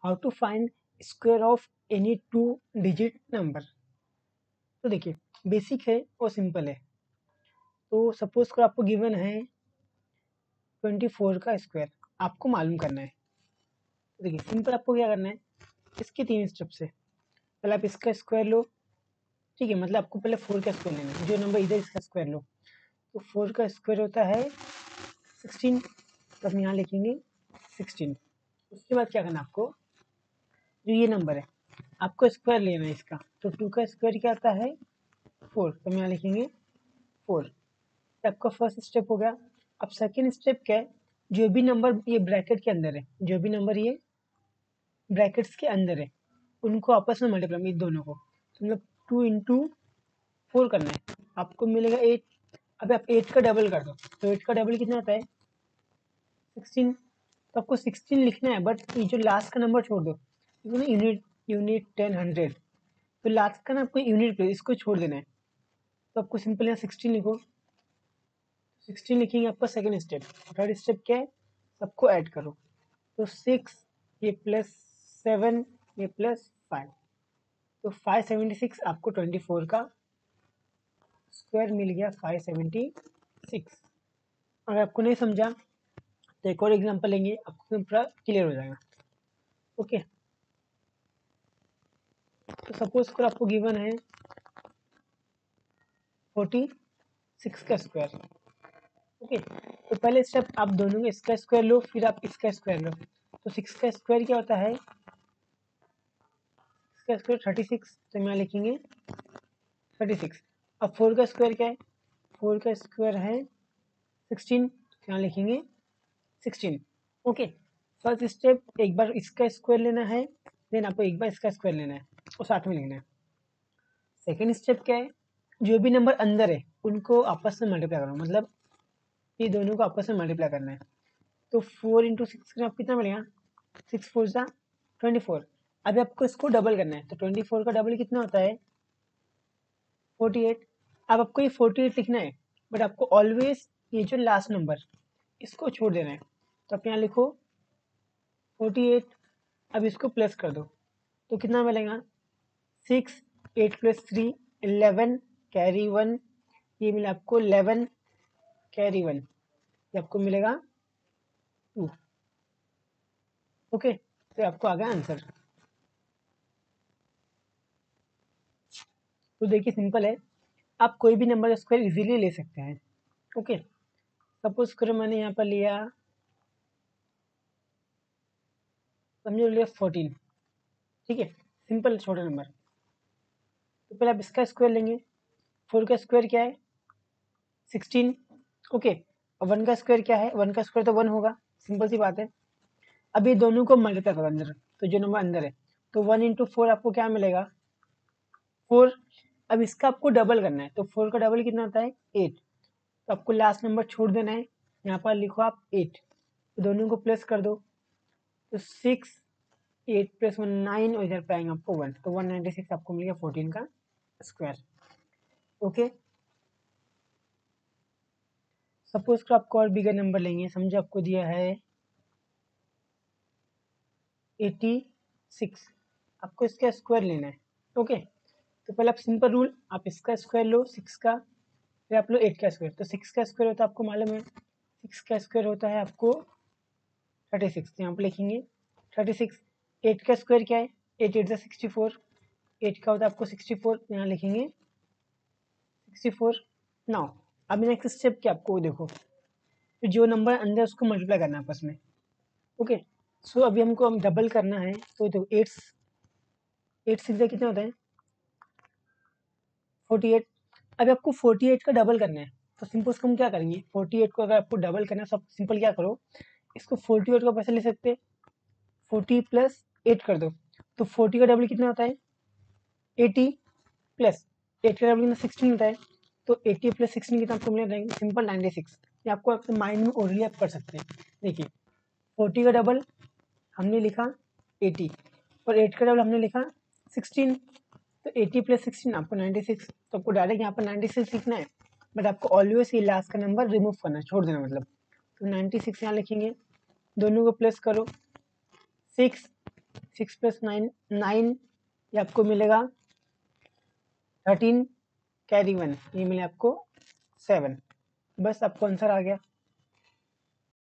How to find square of any 2 digit number. तो देखिए basic है और सिंपल है। तो सपोज को आपको गिवन है 24 का स्क्वायर, आपको मालूम करना है। तो देखिए सिंपल आपको क्या करना है, इसके 3 स्टेप से। पहले आप इसका स्क्वायर लो, ठीक है, मतलब आपको पहले 4 का स्क्वायर लेना है, जो नंबर इधर इसका स्क्वायर लो। तो 4 का स्क्वायर होता है 16, तो हम यहाँ लिखेंगे 16। उसके बाद क्या करना है आपको, जो ये नंबर है आपको स्क्वायर लेना है इसका, तो 2 का स्क्वायर क्या आता है 4, तो हम यहाँ लिखेंगे 4। आपका फर्स्ट स्टेप हो गया। अब सेकेंड स्टेप क्या है, जो भी नंबर ये ब्रैकेट के अंदर है, जो भी नंबर ये ब्रैकेट्स के अंदर है, उनको आपस में मल्टीप्लाई, इन दोनों को तो मतलब 2 इंटू 4 करना है, आपको मिलेगा 8। अब आप 8 का डबल कर दो, तो 8 का डबल कितना होता है 16। तो आपको 16 लिखना है, बट ये जो लास्ट का नंबर छोड़ दो, यूनिट यूनिट 10 100, तो लास्ट का ना आपको यूनिट प्लेस इसको छोड़ देना है। तो आपको सिंपल यहाँ 16 लिखो, 16 लिखेंगे। आपका सेकेंड स्टेप। थर्ड स्टेप क्या है, सबको ऐड करो, तो 6 ये प्लस 7 ये प्लस 5, तो 576 आपको 24 का स्क्वायर मिल गया 576। अगर आपको नहीं समझा तो एक और एग्जांपल लेंगे, आपको पूरा क्लियर हो जाएगा। ओके, तो सपोज कर आपको गिवन है 46 का स्क्वायर। ओके, तो पहले स्टेप आप दोनों का इसका स्क्वायर लो, फिर आप इसका स्क्वायर लो। तो 6 का स्क्वायर क्या होता है, इसका स्क्वायर 36, तो यहाँ लिखेंगे 36। अब 4 का स्क्वायर क्या है, 4 का स्क्वायर है 16, तो यहाँ लिखेंगे 16। ओके, फर्स्ट स्टेप एक बार इसका स्क्वायर लेना है, देन आपको एक बार इसका स्क्वायर लेना है और साथ में लिखना है। सेकेंड स्टेप क्या है, जो भी नंबर अंदर है उनको आपस में मल्टीप्लाई करो, मतलब ये दोनों को आपस में मल्टीप्लाई करना है। तो 4 इंटू 6 आपको कितना मिलेगा, 6 4 सा 24। अभी आपको इसको डबल करना है, तो 24 का डबल कितना होता है 48। अब आपको ये 48 लिखना है, बट आपको ऑलवेज ये जो लास्ट नंबर इसको छोड़ देना है। तो आप यहाँ लिखो 48, अब इसको प्लस कर दो, तो कितना मिलेगा 6 8 प्लस 3 11 कैरी 1, ये मिला आपको 11 कैरी 1, ये आपको मिलेगा 2। ओके, तो आपको आ गया आंसर। तो देखिए सिंपल है, आप कोई भी नंबर स्क्वायर इजीली ले सकते हैं। ओके, सपोज करो मैंने यहाँ पर लिया, समझो लिया 14, ठीक है, सिंपल छोटा नंबर। तो पहले आप इसका स्क्वायर लेंगे, 4 का स्क्वायर क्या है 16। ओके, और 1 का स्क्वायर क्या है, 1 का स्क्वायर तो 1 होगा, सिंपल सी बात है। अब ये दोनों को मल्टीप्लाई करो अंदर, तो जो नंबर अंदर है, तो 1 इंटू 4 आपको क्या मिलेगा 4। अब इसका आपको डबल करना है, तो 4 का डबल कितना होता है 8, तो आपको लास्ट नंबर छोड़ देना है, यहाँ पर लिखो आप 8, तो दोनों को प्लस कर दो, तो 6 8 प्लस 1 9, और इधर पे आएंगे आपको 1, तो 196 आपको मिल गया 14 का स्क्वायर। ओके, सपोज कि आपको और बिगर नंबर लेंगे, समझो आपको दिया है 86, आपको इसका स्क्वायर लेना है। ओके, तो पहले आप सिंपल रूल, आप इसका स्क्वायर लो 6 का, फिर आप लो 8 का स्क्वायर। तो 6 का स्क्वायर होता है आपको मालूम है, 6 का स्क्वायर होता है आपको 36, तो यहाँ पर लिखेंगे 36। 8 का स्क्वायर क्या है, 8 8 64, 8 का होता है आपको 64, यहाँ लिखेंगे 64। नाउ अब नेक्स्ट स्टेप क्या, आपको देखो तो जो नंबर अंदर उसको मल्टीप्लाई करना है आपस में। ओके, सो अभी हमको डबल करना है, तो देखो 8 6 कितना होता है 48। अभी आपको 48 का डबल करना है, तो सिंपल उसको हम क्या करेंगे, 48 को अगर आपको डबल करना है तो सिंपल क्या करो, इसको 48 को पैसे ले सकते हैं, 40 प्लस 8 कर दो, तो 40 का डबल कितना होता है 80, प्लस 8 का डबल कितना 16 होता है, तो 80 प्लस 16 कितना आपको मिल जाएगा सिंपल 96। ये आपको अपने माइंड में ओरली आप कर सकते हैं। देखिए 40 का डबल हमने लिखा 80, और 8 का डबल हमने लिखा 16, तो 80 प्लस 16 आपको 96, तो आपको डायरेक्ट यहाँ पर 96 लिखना है, बट आपको ऑलवेज ये लास्ट का नंबर रिमूव करना है, छोड़ देना मतलब। तो 96 यहाँ लिखेंगे, दोनों को प्लस करो, 6 6 + 9 9, ये आपको मिलेगा 13, कैरी 1, ये मिले आपको 7। बस आपको आंसर आ गया।